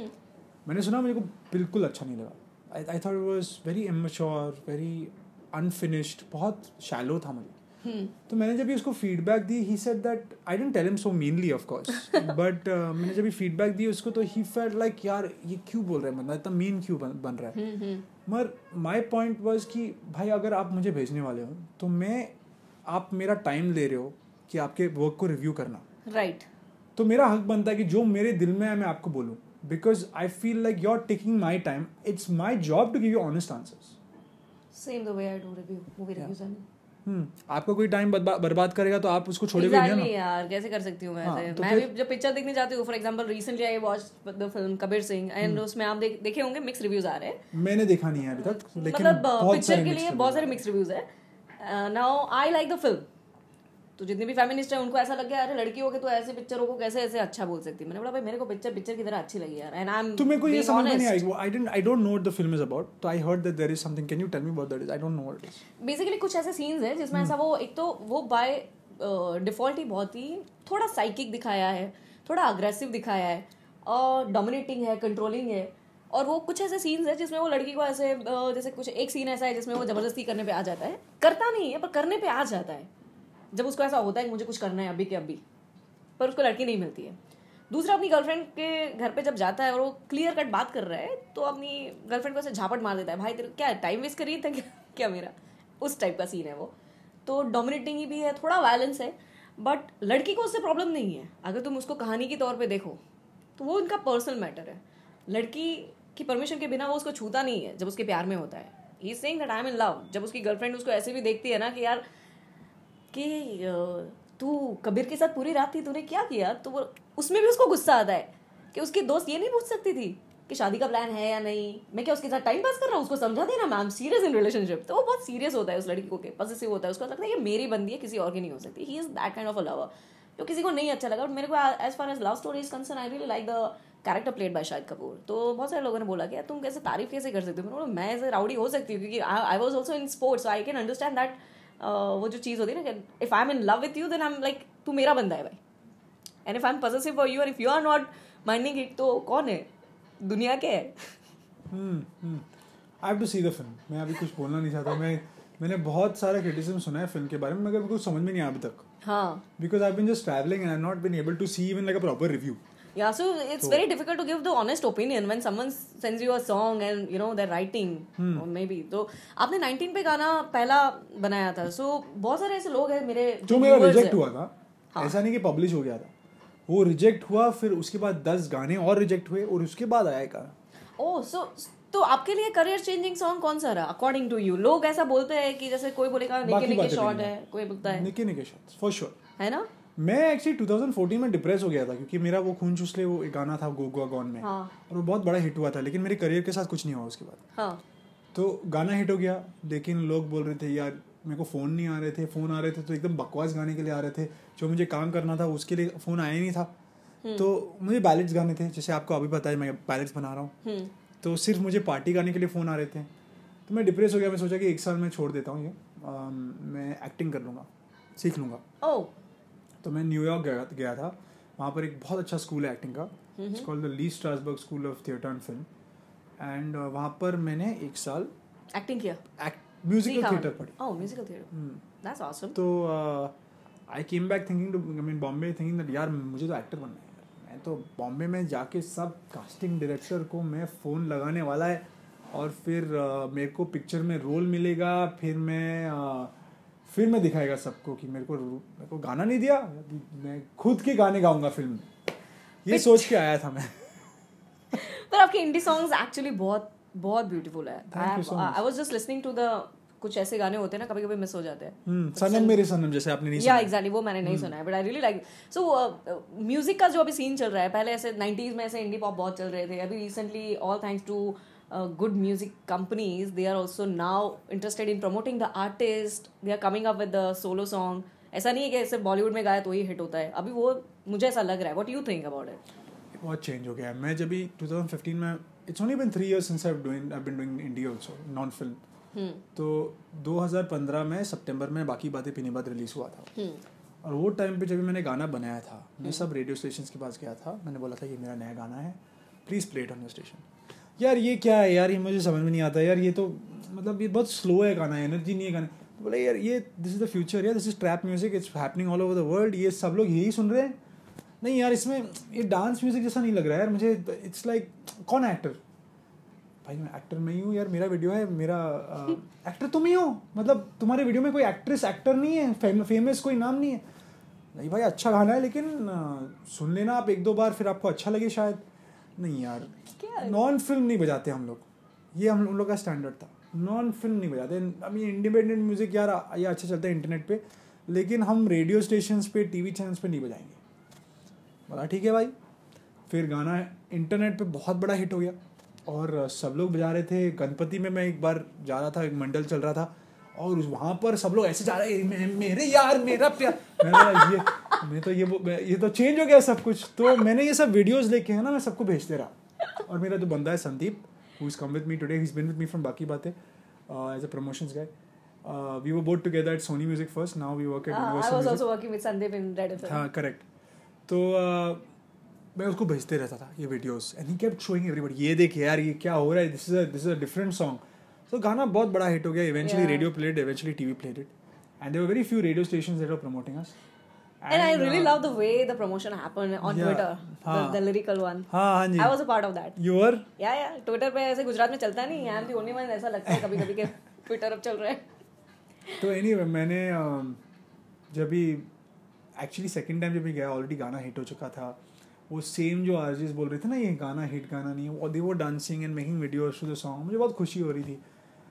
मैंने सुना, मुझे को बिल्कुल अच्छा नहीं लगा. I I thought it was very immature, very unfinished, बहुत शैलो था मुझे. Hmm. तो मैंने जब भी उसको फीडबैक दी, he said that, I didn't tell him so meanly of course, but मैंने जब भी फीडबैक दी उसको, तो ही फेल्ट लाइक यार ये क्यों बोल रहा है बंदा, इतना मीन क्यों बन, बन रहा है. hmm. मगर माय पॉइंट वाज कि भाई अगर आप मुझे भेजने वाले हो तो मैं, आप मेरा टाइम ले रहे हो कि आपके वर्क को रिव्यू करना, राइट right. तो मेरा हक बनता है कि जो मेरे दिल में है मैं आपको बोलूँ, because I feel like you are taking my time. It's my job to give you honest answers. Same the way I do review movie reviews. Hmm आपको कोई टाइम बर्बाद करेगा तो आप उसको छोड़ोगे exactly नहीं ना यार, कैसे कर सकती हूँ मैं. हाँ, तो मैं भी जब पिक्चर देखने जाती हूँ, for example recently I watched the film Kabir Singh, and उसमें आप देख, देखे होंगे मिक्स रिव्यूज आ रहे हैं. मैंने देखा नहीं है अभी तक, लेकिन मतलब पिक्चर के लिए बहुत सारे मिक्स रिव्यूज है. Now I like the film, तो जितने भी फेमिनिस्ट है उनको ऐसा लग गया अरे लड़की हो के तो ऐसे पिक्चरों को कैसे ऐसे अच्छा बोल सकती है. मैंने बोला भाई मेरे को पिक्चर पिक्चर की तरह अच्छी लगी यार, एंड आई एम तो मेरे को ये समझ में नहीं आई. I didn't I don't know what the film is about, तो I heard that there is something. Can you tell me what that is? I don't know what it is. Basically कुछ ऐसे सीन्स है जिसमें ऐसा वो, एक तो वो बाय डिफॉल्ट ही बहुत ही थोड़ा साइकिक दिखाया है, थोड़ा अग्रेसिव दिखाया है, और डोमिनेटिंग है, कंट्रोलिंग है. और वो कुछ ऐसे सीन्स है जिसमें वो लड़की को ऐसे, जैसे कुछ एक सीन ऐसा है जिसमें वो जबरदस्ती करने पे आ जाता है, करता नहीं है पर करने पे आ जाता है, जब उसको ऐसा होता है कि मुझे कुछ करना है अभी के अभी, पर उसको लड़की नहीं मिलती है. दूसरा, अपनी गर्लफ्रेंड के घर पे जब जाता है और वो क्लियर कट बात कर रहा है, तो अपनी गर्लफ्रेंड को ऐसे झापट मार देता है, भाई तेरे क्या टाइम वेस्ट कर रही था क्या, क्या मेरा, उस टाइप का सीन है वो. तो डोमिनेटिंग ही भी है, थोड़ा वायलेंस है, बट लड़की को उससे प्रॉब्लम नहीं है. अगर तुम उसको कहानी के तौर पर देखो तो वो उनका पर्सनल मैटर है. लड़की की परमिशन के बिना वो उसको छूता नहीं है जब उसके प्यार में होता है. He is saying that I am in love. जब उसकी गर्लफ्रेंड उसको ऐसे भी देखती है ना कि यार कि तू कबीर के साथ पूरी रात थी, तूने क्या किया, तो वो उसमें भी उसको गुस्सा आता है कि उसकी दोस्त ये नहीं पूछ सकती थी कि शादी का प्लान है या नहीं, मैं क्या उसके साथ टाइम पास कर रहा हूँ, उसको समझा देना मैं I am serious in relationship. तो वो बहुत सीरियस होता है उस लड़की को, पॉसेसिव होता है, उसको लगता है कि मेरी बंदी है, किसी और की नहीं हो सकती। He is that kind of a lover जो किसी को नहीं अच्छा लगा। और मेरे को as far as love story is concern I really like the character played by Shahid Kapoor. तो बहुत सारे लोगों ने बोला कि यार तुम कैसे तारीफ कैसे कर सकते हो, मैंने बोला मैं ऐसे राउडी हो सकती हूँ क्योंकि I was also in sports, I can understand that. वो जो चीज़ होती है ना कि if I am in love with you then I am like तू मेरा बंदा है भाई, and if I am possessive for you and if you are not minding it तो कौन है, दुनिया के है। I have to see the film. मैं अभी कुछ बोलना नहीं चाहता। मैं मैंने बहुत सारा क्रिटिसिज्म सुना है फिल्म के बारे में, मगर मेरे को समझ में नहीं आया अभी तक। हाँ, because I have been just travelling and I have not been able to see even like a proper review. Yeah, so it's so, very difficult to give the honest opinion when someone sends you a song and you know they're writing hmm. or maybe. तो आपने नाइनटीन पे गाना पहला बनाया था, so बहुत सारे ऐसे लोग हैं मेरे जो मेरा रिजेक्ट हुआ था। हाँ. ऐसा नहीं कि पब्लिश हो गया था, वो रिजेक्ट हुआ, फिर उसके बाद दस गाने और रिजेक्ट हुए और उसके बाद आया गाना। ओह, सो तो आपके लिए करियर चेंजिंग सॉन्ग कौन सा रहा अकॉर्डिंग टू यू? लोग ऐसा बोलते हैं कि जैसे कोई बोलेगा निके निके शॉट है, कोई बोलता है निके निके शॉट फॉर श्योर है ना। मैं एक्चुअली ट्वेंटी फोर्टीन में डिप्रेस हो गया था क्योंकि मेरा वो खून चूस ले वो एक गाना था गो गोआ गॉन में। हाँ. और वो बहुत बड़ा हिट हुआ था, लेकिन मेरे करियर के साथ कुछ नहीं हुआ उसके बाद। हाँ. तो गाना हिट हो गया, लेकिन लोग बोल रहे थे यार मेरे को फ़ोन नहीं आ रहे थे, फ़ोन आ रहे थे तो एकदम बकवास गाने के लिए आ रहे थे, जो मुझे काम करना था उसके लिए फ़ोन आया ही नहीं था। तो मुझे बैलेट्स गाने थे, जैसे आपको अभी पता है मैं बैलेट्स बना रहा हूँ, तो सिर्फ मुझे पार्टी गाने के लिए फ़ोन आ रहे थे। तो मैं डिप्रेस हो गया। मैं सोचा कि एक साल मैं छोड़ देता हूँ ये, मैं एक्टिंग कर लूँगा, सीख लूँगा। तो मैं न्यूयॉर्क गया गया था। वहाँ पर एक बहुत अच्छा स्कूल है एक्टिंग का, it's called the Lee Strasberg school of theatre and film, and वहाँ पर मैंने एक साल एक्टिंग किया, म्यूजिकल थिएटर पढ़ी। Oh, musical theatre, that's awesome. तो I came back thinking to I mean Bombay thinking that यार मुझे तो एक्टर बनना है। मैं तो बॉम्बे में जाके सब कास्टिंग डायरेक्टर को मैं फ़ोन लगाने वाला है और फिर uh, मेरे को पिक्चर में रोल मिलेगा, फिर मैं uh, फिर मैं दिखाएगा सबको कि मेरे को मेरे को गाना नहीं दिया, मैं खुद के गाने गाऊंगा फिल्म में। ये सोच के आया था मैं। पर आपके इंडी सॉन्ग्स एक्चुअली बहुत बहुत ब्यूटीफुल है। I was just listening to the कुछ ऐसे गाने होते हैं ना कभी कभी मिस हो जाते हैं। सनम मेरे सनम जैसे आपने नहीं सुना। या एग्जैक्टली, वो मैंने नहीं सुना है, but I really like. So music का जो अभी सीन चल रहा है, पहले ऐसे नाइंटीज़ में ऐसे इंडी पॉप बहुत चल रहे थे, अभी recently all thanks to Uh, good music companies, they are also now interested in promoting the artist, they are coming up with the solo song. ऐसा नहीं है कि सिर्फ बॉलीवुड में गाया तो ही हिट होता है, अभी वो मुझे ऐसा लग रहा है। What do you think about it? बहुत चेंज हो गया है। मैं जब भी ट्वेंटी फिफ्टीन में, it's only been three years since I've doing I've been doing indie also non film. hmm. तो twenty fifteen में सितंबर में बाकी बातें पीने बाद रिलीज हुआ था। hmm. और वो टाइम पे जब मैंने गाना बनाया था, मैं सब रेडियो स्टेशन के पास गया था, मैंने बोला था ये मेरा नया गाना है, please play it on your station. यार ये क्या है यार, ये मुझे समझ में नहीं आता यार, ये तो मतलब ये बहुत स्लो है गाना, एनर्जी नहीं है गाने। तो बोले यार ये दिस इज़ द फ्यूचर यार, this is trap music, it's happening all over the world, ये सब लोग यही सुन रहे हैं। नहीं यार इसमें ये डांस म्यूजिक जैसा नहीं लग रहा है यार मुझे, इट्स लाइक like, कौन है एक्टर? भाई मैं एक्टर मैं ही हूँ यार, मेरा वीडियो है, मेरा एक्टर तुम ही हो, मतलब तुम्हारे वीडियो में कोई एक्ट्रेस एक्टर नहीं है, फेम, फेमस कोई नाम नहीं है। नहीं भाई अच्छा गाना है, लेकिन आ, सुन लेना आप एक दो बार, फिर आपको अच्छा लगे शायद। नहीं यार नॉन फिल्म नहीं बजाते हम लोग, ये हम लोग का स्टैंडर्ड था, नॉन फिल्म नहीं बजाते। अभी इंडिपेंडेंट म्यूजिक यार ये अच्छा चलता है इंटरनेट पे, लेकिन हम रेडियो स्टेशंस पे, टीवी चैनल्स पे नहीं बजाएंगे। बोला ठीक है भाई। फिर गाना इंटरनेट पे बहुत बड़ा हिट हो गया और सब लोग बजा रहे थे। गणपति में मैं एक बार जा रहा था, एक मंडल चल रहा था और वहाँ पर सब लोग ऐसे जा रहे हैं, मेरे यार मेरा प्यार, मैंने ये मैं तो ये ये तो चेंज हो गया सब कुछ। तो मैंने ये सब वीडियोस देखे हैं ना, मैं सबको भेजते रहा। और मेरा जो बंदा है Sandeep, who is come with me today, he is been with me from बाकी बातें as a promotions guy. We were both together at Sony music first, now we work at Universal. I was also working with Sandeep in Red FM. हाँ करेक्ट। तो uh, मैं उसको भेजते रहता था ये videos, and he kept showing everybody, ये देख यार ये क्या हो रहा है, this is a this is a different song. तो गाना बहुत बड़ा हिट हो गया, eventually radio played, eventually TV played it, and there were very few radio stations that were promoting us. And, and I really uh, love the way the promotion happened on yeah, Twitter, हाँ, the, the lyrical one. हाँ हाँ जी. I was a part of that. You were? Yeah yeah. Twitter पे ऐसे गुजरात में चलता नहीं, I am the only one, ऐसा लगता है कभी कभी के Twitter अब चल रहा है। तो anyway मैंने जब भी actually second time जब भी गया, ऑलरेडी गाना हिट हो चुका था। वो सेम जो आरजेस बोल रहे थे ना ये गाना हिट गाना नहीं है, they were dancing and making videos to the song, मुझे बहुत खुशी हो रही थी।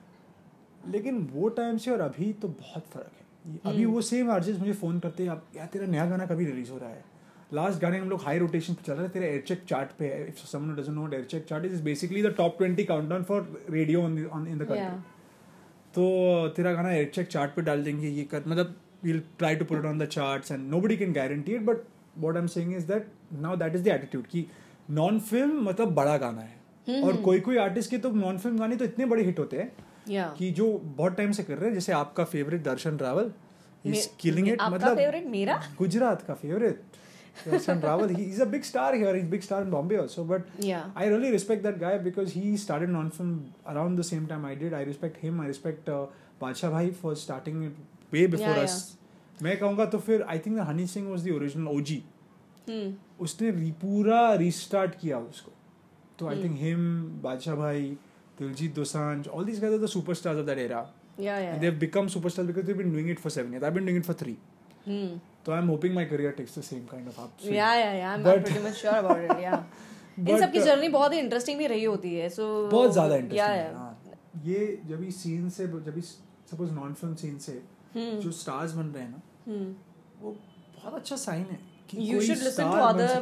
लेकिन वो टाइम से और अभी तो बहुत फर्क है। अभी वो सेम आर्टिस्ट मुझे फ़ोन करते हैं, आप यार तेरा नया गाना कभी रिलीज़ हो रहा है, लास्ट गाने हम लोग हाई रोटेशन पे चल रहे हैं, तेरा एयर चेक चार्ट पे है. If someone doesn't know what air check chart is, basically the top twenty countdown for radio on on in the country. तो तेरा गाना एयर चेक चार्ट पे डाल देंगे, ये कर मतलब we'll try to put it on the charts and nobody can guarantee it, but what I'm saying is that now that is the attitude कि नॉन फिल्म मतलब बड़ा गाना है. hmm. और कोई कोई आर्टिस्ट के तो नॉन फिल्म गाने तो इतने बड़े हिट होते हैं yeah. कि जो बहुत टाइम से कर रहे हैं. जैसे आपका favourite Darshan Raval, he is killing it. मतलब फेवरेट मेरा गुजरात का favourite Arjun Raval, he is a big star here. He's a big star in Bombay also. But yeah. I really respect that guy because he started non-film around the same time I did. I respect him. I respect uh, Bacha Bhai for starting it way before yeah, us. Yeah. मैं कहूँगा तो फिर I think the Honey Singh was the original O G. Hmm. उसने री, पूरा restart किया उसको. तो I hmm. think him, Bacha Bhai, Diljit Dosanjh, all these guys are the superstars of that era. Yeah, yeah. And they've become superstars because they've been doing it for seven years. I've been doing it for three. Hmm. So I'm hoping my career takes the same kind of upswing. Yeah, yeah, yeah. I'm, I'm pretty much sure about it. Yeah. इन सब की जर्नी बहुत ही इंटरेस्टिंग भी रही होती है. So बहुत ज़्यादा इंटरेस्टिंग है. हाँ. ये जब भी सीन से जब भी सपोज नॉन फिल्म सीन से जो स्टार्स बन रहे हैं ना, वो बहुत अच्छा साइन है. You should listen to other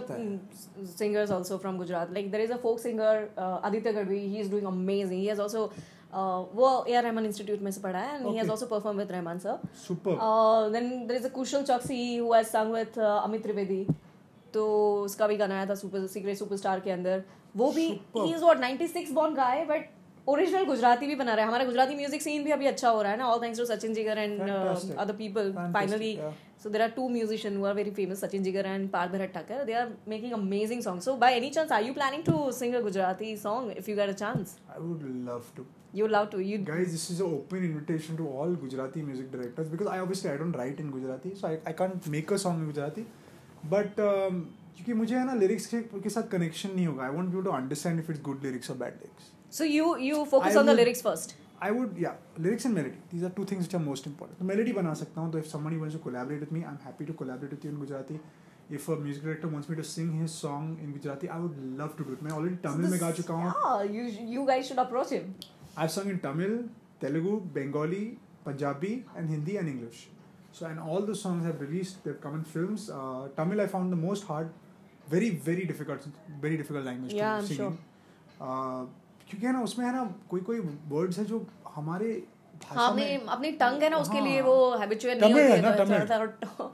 singers also from Gujarat. Like there is a folk singer uh, Aditi Gadvi. He is doing amazing. He has also Uh, वो A R Rahman Institute में से पढ़ा है, and okay. he has also performed with Rahman sir. Super. Uh, then there is a Kushal Choksi who has sung with uh, Amit Trivedi. तो उसका भी गाना आया था सुपर सीक्रेट सुपरस्टार के अंदर. वो भी he is what ninety-six born guy, but original Gujarati भी बना रहा है. हमारा गुजराती म्यूजिक सीन भी अभी अच्छा हो रहा है ना, all thanks to Sachin Jigar and other people. Finally so there are two musicians who are very famous, Sachin Jigar and Parth Bharat Thakur. They are making amazing songs. So by any chance are you planning to sing a Gujarati song if you get a chance? I would love to. You would love to. You guys, this is an open invitation to all Gujarati music directors because I obviously I don't write in Gujarati, so I I can't make a song in Gujarati. But um, क्योंकि मुझे है ना lyrics के के साथ connection नहीं होगा. I want you to understand if it's good lyrics or bad lyrics. So you you focus I on would, the lyrics first. I would yeah, lyrics and melody. These are two things which are most important. तो melody बना सकता हूँ. तो if somebody wants to collaborate with me, I'm happy to collaborate with you in Gujarati. If a music director wants me to sing his song in Gujarati, I would love to do it. मैं already Tamil में गा चुका हूँ. Yeah, you you guys should approach him. I've sung in Tamil, Telugu, Bengali, Punjabi, and Hindi and English. So, and all the songs have released. They've come in films. Uh, Tamil I found the most hard, very very difficult, very difficult language yeah, to I'm sing sure. in. Uh, क्योंकि है ना उसमें है ना कोई कोई words है जो हमारे हाँ में अपनी टंग है ना उसके लिए वो हैबिचुएट नहीं होती है. तमिल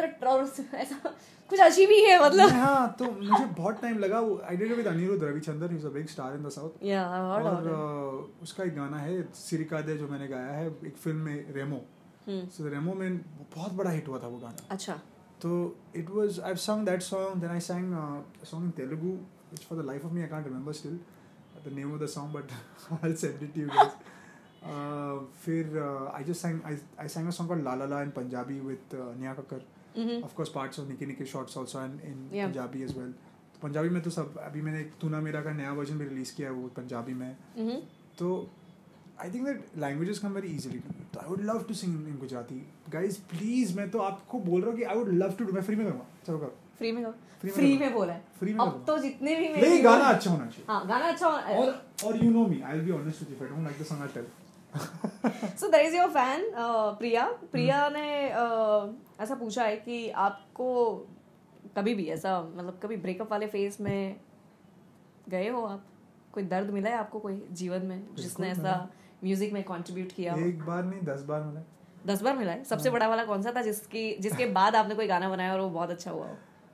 तमिल ऐसा कुछ अजीब ही है मतलब. हाँ तो मुझे बहुत टाइम लगा. I did it with Anirudh Ravichandran. He is a big star in the south. Yeah I heard of it. और उसका एक गाना है सिरिका दे जो मैंने गाया है एक फिल्म में रेमो. सो रेमो में बहुत बड़ा हिट हुआ था वो गाना. अच्छा. तो it was I have sung that song. Then I sang a song in Telugu which for the life of me I can't remember still the name of the song, but I'll send it to you guys. Uh, फिर uh, I just sang I I sang a song called La La La in Punjabi with uh, Nia Kakkar. Mm-hmm. Of course parts of Nicky Nicky shots also in, in yeah. Punjabi as well. तो पंजाबी में तो सब अभी मैंने तू ना मेरा का नया वर्जन भी रिलीज किया है वो पंजाबी में. mm-hmm. तो I think that languages come very easily to me. तो I would love to sing in Gujarati. Guys please मैं तो आपको बोल रहा हूँ कि I would love to do. मैं फ्री में करूँगा. चलो करो. फ्री में करो. फ्री में बोला है. फ्री में अब तो जितने भी मेरे नहीं गाना अच्छा होना चाहिए. हाँ गाना अच्छा होना. और और you know me, I'll be honest with you. If I don't like the song, I'll tell. So there is your fan uh, प्रिया. प्रिया ने uh, ऐसा पूछा है कि आपको कभी भी ऐसा मतलब कभी ब्रेकअप वाले फेज में गए हो आप? कोई दर्द मिला है आपको कोई जीवन में जिसने ऐसा म्यूजिक में कंट्रीब्यूट किया हो? एक बार नहीं दस बार मिला. दस बार मिला है. सबसे बड़ा वाला कौन सा था जिसकी जिसके बाद आपने कोई गाना बनाया और वो बहुत अच्छा हुआ हो?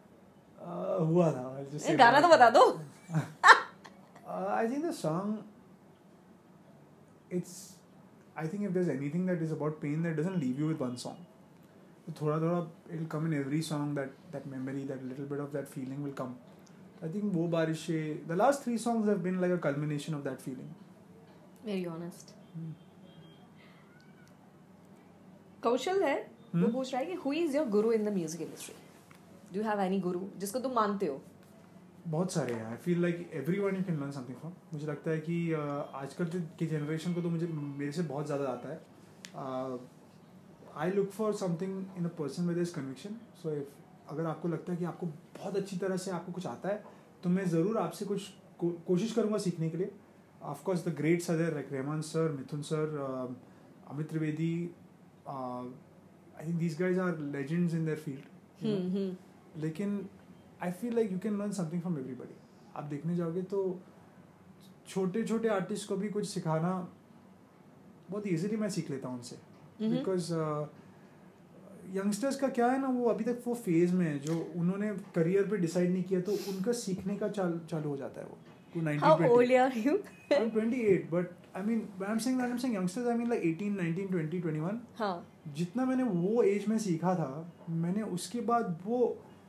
Uh, हुआ था. गाना तो बता दो. uh, I think the song it's I think if there's anything that is about pain that doesn't leave you with one song. थोड़ा थोड़ा it'll come in every song that that memory that little bit of that feeling will come. I think Woh Baarishein, the last three songs have been like a culmination of that feeling. Very honest. Hmm. कौशल है hmm? वो पूछ रहा है कि who is your guru in the music industry? Do you have any guru जिसको तुम मानते हो? बहुत सारे हैं. I feel like everyone you can learn something from. मुझे लगता है कि uh, आजकल की जनरेशन को तो मुझे मेरे से बहुत ज़्यादा आता है. I look for something in a person with his conviction. So if अगर आपको लगता है कि आपको बहुत अच्छी तरह से आपको कुछ आता है तो मैं ज़रूर आपसे कुछ को, कोशिश करूँगा सीखने के लिए. Of course the greats are there like Rahman sir, Mithun sir, Amit Trivedi. I think these guys are legends in their field. लेकिन I feel like you can learn something from everybody. आप देखने जाओगे तो छोटे छोटे आर्टिस्ट को भी कुछ सिखाना बहुत ईजिली मैं सीख लेता हूँ उनसे. बिकॉज यंगस्टर्स का क्या है ना, वो अभी तक वो फेज में है जो उन्होंने करियर पे डिसाइड नहीं किया, तो उनका सीखने का चाल, चालू हो जाता है. वो How old are you? I'm twenty-eight, but I mean, when I'm saying that I'm saying youngsters, I mean like eighteen, nineteen, twenty, twenty-one. हाँ. जितना मैंने वो एज में सीखा था, मैंने उसके बाद वो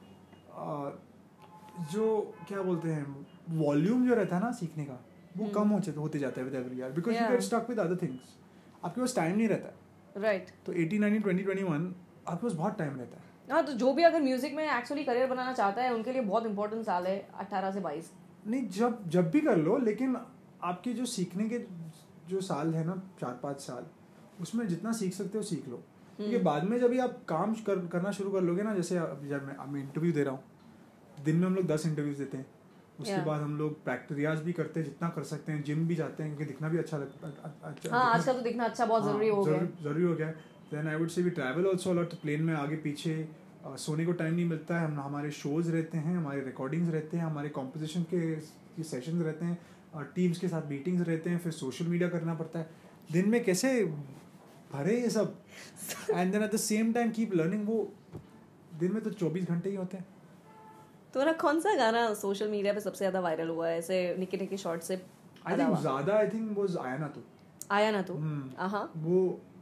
आ, जो क्या बोलते हैं वॉल्यूम जो रहता है ना सीखने का, वो hmm. कम होते होते जाता है with every year because yeah. you get stuck with other things. आपके पास टाइम नहीं रहता है. Right. तो eighteen, nineteen, twenty, twenty-one आपके पास बहुत टाइम रहता है. हाँ, तो जो भी अगर म्यूजिक में एक्चुअली करियर बनाना चाहता है उनके लिए बहुत इंपॉर्टेंट साल है अठारह से बाईस. नहीं, जब जब भी कर लो, लेकिन आपके जो सीखने के जो साल है ना, चार पाँच साल, उसमें जितना सीख सकते हो सीख लो. क्योंकि बाद में जब भी आप काम कर, करना शुरू कर लोगे ना, जैसे जब मैं मैं इंटरव्यू दे रहा हूँ, दिन में हम लोग दस इंटरव्यूज देते हैं. उसके yeah. बाद हम लोग प्रैक्टिस रियाज भी करते हैं जितना कर सकते हैं, जिम भी जाते हैं क्योंकि दिखना भी अच्छा लगता है. हाँ, आजकल तो दिखना अच्छा बहुत जरूरी हो गया है. जरूरी हो गया है. Then I would say we travel also lot. Plane में आगे पीछे सोने को टाइम नहीं मिलता है. हम हमारे शोज रहते हैं, हमारे रिकॉर्डिंग्स रहते हैं, हमारे कॉम्पोजिशन के सेशंस रहते हैं, टीम्स के साथ मीटिंग्स रहते हैं, फिर सोशल मीडिया करना पड़ता है. दिन में कैसे भरे ये सब, and then at the same time keep learning. वो दिन में तो चौबीस घंटे ही होते हैं. तुम्हारा कौन सा गाना सोशल मीडिया पे सबसे ज्यादा वायरल हुआ है ऐसे निके निके शॉर्ट से? आई थिंक ज्यादा आई थिंक वाज आया ना तू. आया ना तू. हां, वो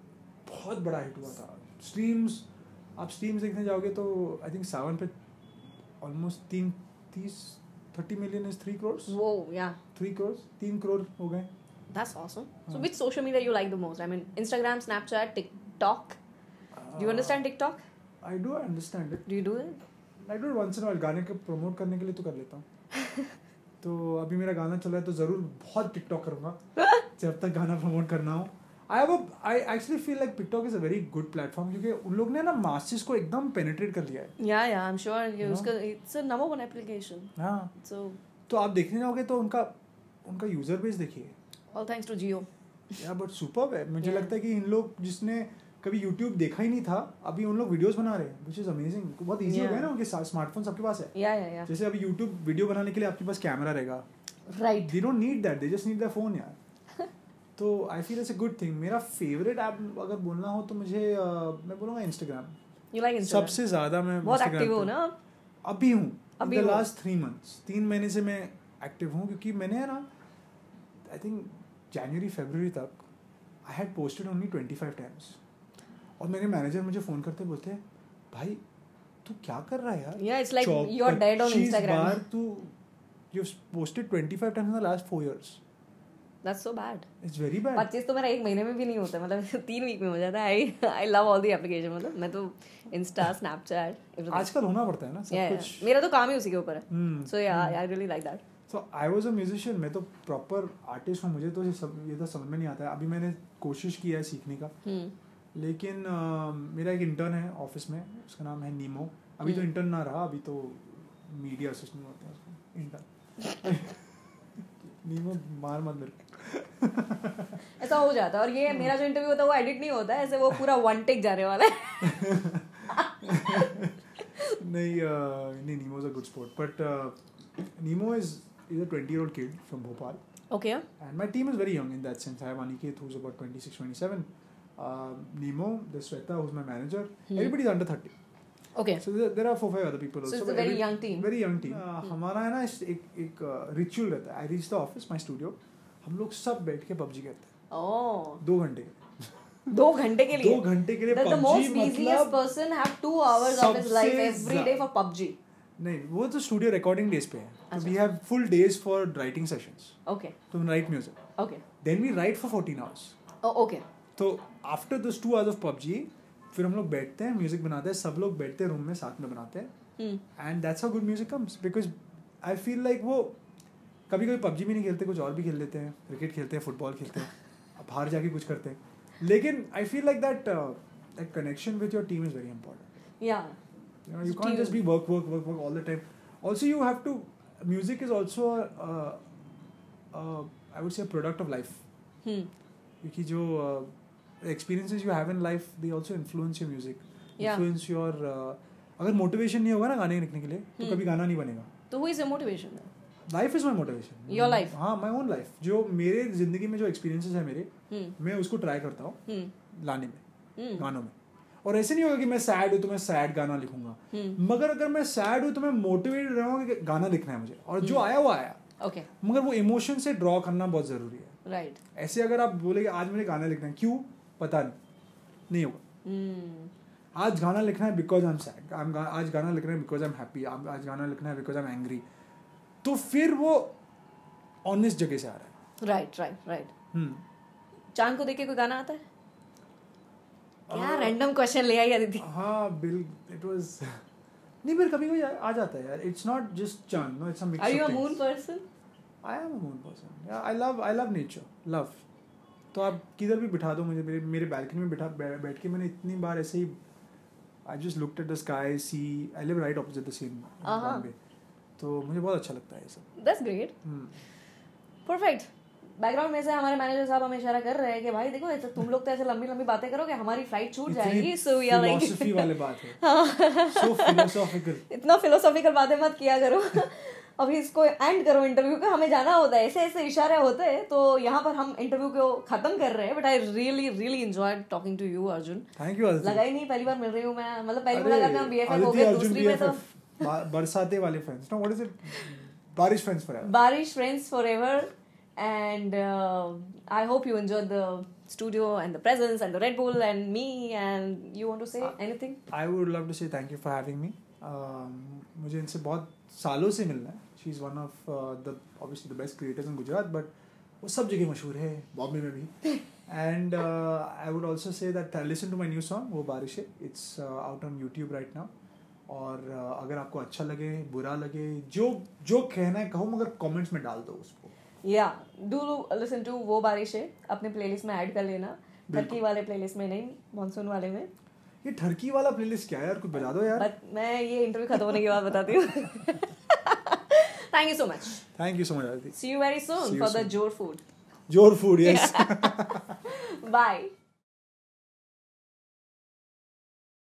बहुत बड़ा हिट हुआ था. स्ट्रीम्स, आप स्ट्रीम्स देखने जाओगे तो आई थिंक सावन पे ऑलमोस्ट तीन तीस thirty million is three crore. वो या थ्री करोड़ तीन करोड़ हो गए. That's awesome. So which social media you like the most? I mean, Instagram, Snapchat, TikTok. Do you understand TikTok? I do understand it. Do you do it? I do it once in a while. गाने को प्रमोट करने के लिए तो कर लेता हूँ. तो अभी मेरा गाना चल रहा है तो जरूर बहुत टिकटॉक करूँगा जब तक गाना प्रमोट करना हो. I have a, I actually feel like TikTok is a very good platform क्योंकि उन लोग ने ना masses को एकदम penetrate कर लिया है. Yeah, yeah, I'm sure. ये उसका it's a number one application. हाँ. So. तो आप देखने जाओगे तो उनका उनका यूजर बेस देखिए. All thanks to Jio. Yeah, but superb है. मुझे yeah. लगता है कि इन लोग जिसने कभी YouTube देखा ही नहीं था, अभी उन लोग वीडियोस बना रहे हैं, which is amazing. बहुत easy हो गया ना, उनके स्मार्टफोन सबके पास है. Yeah, yeah, yeah. जैसे अभी YouTube वीडियो बनाने के लिए आपके पास कैमरा रहेगा. Right. They don't need that. They just need their phone यार. तो I feel it's a good thing. मेरा फेवरेट ऐप अगर बोलना हो तो मुझे uh, मैं बोलूँगा इंस्टाग्राम. You like Instagram? सबसे ज़्यादा मैं बहुत एक्टिव हो ना? अभी हूँ. अभी the last three months, तीन महीने से मैं एक्टिव हूँ क्योंकि मैंने ना आई थिंक जनवरी फरवरी तक I had posted only twenty five times. और मेरे मैनेजर मुझे फ़ोन करते बोलते हैं, भाई तू क्या कर रहा है यार? Yeah, it's like you're dead on Instagram. बार तू you've posted twenty-five times in the last four years. That's so bad. It's very bad. पच्चीस तो मेरा एक महीने में भी नहीं होता, मतलब तीन वीक में हो जाता है. I I love all the application. मतलब मैं तो Insta, Snapchat. आजकल होना पड़ता है ना सब yeah, कुछ. Yeah. मेरा तो काम ही उसी के ऊपर है. Hmm. So yeah, hmm. I really like that. So I was a musician. मैं तो proper artist हूँ. मुझे तो ये सब ये तो समझ में नहीं आता है. अभी मैंने कोशिश की है सीखने का. Hmm. लेकिन uh, मेरा एक इंटर्न है ऑफिस में, उसका नाम है नीमो. अभी hmm. तो इंटर्न ना रहा, अभी तो मीडिया असिस्टेंट होते हैं उसको इंटर्न. नीमो मार मत मेरे. ऐसा हो जाता है. और ये मेरा जो इंटरव्यू होता है वो एडिट नहीं होता है, ऐसे वो पूरा वन टेक जाने वाला है. नहीं नहीं Nemo is a good sport but Nemo is is a twenty year old kid from Bhopal. Okay. And my team is very young in that sense. I have Aniket who's about twenty-six, twenty-seven. Uh, Nemo, there's Sweta who's my manager. Hmm. Everybody's under thirty. Okay. So there, there are four five other people also. So it's a very every, young team. Very young team. Uh, हमारा है ना एक एक रिचुअल रहता है. I reach the office, my studio. हम लोग सब बैठ के पबजी खेलते हैं. Oh. दो घंटे. दो घंटे के लिए. दो घंटे के लिए PUBG. The most busiest person have two hours of his life every day for PUBG. नहीं, वो तो स्टूडियो रिकॉर्डिंग डेज पे है. तो we have full days for writing sessions. Okay. तो write music. Okay. Then we write for fourteen hours. Okay. तो after this two hours of PUBG फिर हम लोग बैठते हैं, म्यूजिक बनाते हैं, सब लोग बैठते हैं रूम में साथ में बनाते हैं. And that's how good music comes. Because I feel like वो कभी कभी पबजी भी नहीं खेलते, कुछ और भी खेल लेते हैं, क्रिकेट खेलते हैं, फुटबॉल खेलते हैं, बाहर जाके कुछ करते हैं. लेकिन I feel like that that connection with your team is very important. Yeah You know, you can't just be work, work, work, work all the time. Also, you have to. Music is also, a, a, a, I would say, a product of life. Hmm. क्योंकि जो uh, experiences you have in life, they also influence your music. Yeah. Influence your uh, अगर मोटिवेशन नहीं होगा ना गाने लिखने के लिए तो कभी गाना नहीं बनेगा. तो who is your motivation? Life is my motivation. Your life? हाँ, माई ओन लाइफ. जो मेरे जिंदगी में जो एक्सपीरियंसेस है मेरे, मैं उसको ट्राई करता हूँ लाने में, गानों में. और ऐसे नहीं होगा कि मैं सैड हूँ तो मैं सैड गाना लिखूंगा, मगर अगर मैं सैड हूँ तो मैं मोटिवेटेड रहूँगा कि गाना लिखना है मुझे, और जो आया वो आया. Okay. मगर वो इमोशन से ड्रॉ करना बहुत जरूरी है. राइट. ऐसे अगर आप बोलेगे आज मुझे गाना लिखना है, क्यों पता नहीं, नहीं होगा. आज गाना लिखना है बिकॉज आई एम सैड, आज गाना लिखना है बिकॉज आई एम हैप्पी, आज गाना लिखना है बिकॉज आई एम एंग्री, तो फिर वो ऑनेस्ट जगह से आ रहा है. Right right right. चांद को देख के कोई गाना आता है? क्या रैंडम क्वेश्चन ले आई अदिति. हाँ बिल, इट वाज नहीं, फिर कभी कभी आ जाता है यार. इट्स नॉट जस्ट चांद, no, it's a mix of things. Are you things. A moon person? I am a moon person. I love I love nature, love. तो आप किधर भी बिठा दो मुझे, मेरे मेरे बैल्कनी में बिठा बैठ के मैंने इतनी बार ऐसे ही I just looked at the sky, sea. I live right opposite the sea in Bombay, तो मुझे बहुत अच्छा लगता है ये सब. That's great. परफेक्ट. बैकग्राउंड में से हमारे मैनेजर साहब हमें इशारा कर रहे हैं कि भाई देखो ऐसे तुम लोग तो ऐसे लंबी लंबी बातें करोगे हमारी फ्लाइट छूट जाएगी. So we are like philosophy वाली बात है. सो फिलोसॉफिकल. इतना फिलोसॉफिकल बातें मत किया करो. अभी इसको एंड करो इंटरव्यू का, हमें जाना होता है. ऐसे ऐसे इशारे होते हैं. तो यहाँ पर हम इंटरव्यू को खत्म कर रहे हैं. But I really really enjoyed talking to you Arjun. Thank you. लगा ही नहीं पहली बार मिल रही हूँ मैं, मतलब पहली मुलाकात में हम बीएफएफ हो गए, दूसरी में तो बरसाते वाले friends. No, what is it? बारिश फ्रेंड्स फॉरएवर. बारिश friends forever. And uh, I hope you enjoyed the studio and the presence and the Red Bull and me. And you want to say uh, anything? I would love to say thank you for having me. Um, मुझे इनसे बहुत सालों से मिलना है. She is one of uh, the obviously the best creators in Gujarat, but वो सब जगह मशहूर है, बॉम्बे में भी. And uh, I would also say that uh, listen to my new song Woh Baarishein. It's uh, out on YouTube right now. और uh, अगर आपको अच्छा लगे, बुरा लगे, जो जो कहना है कहो, मगर कमेंट्स में डाल दो उसको. या डू लिसन टू वो बारिशें. अपने प्लेलिस्ट में ऐड कर लेना. टर्की वाले प्लेलिस्ट में नहीं, मॉनसून वाले में. ये टर्की वाला प्लेलिस्ट क्या है यार, कुछ बता दो यार. बट मैं ये इंटरव्यू खत्म होने के बाद बताती हूँ. Thank you so much. Thank you so much Aditi. See you very soon for the जोर फूड. जोर फूड, यस. बाय.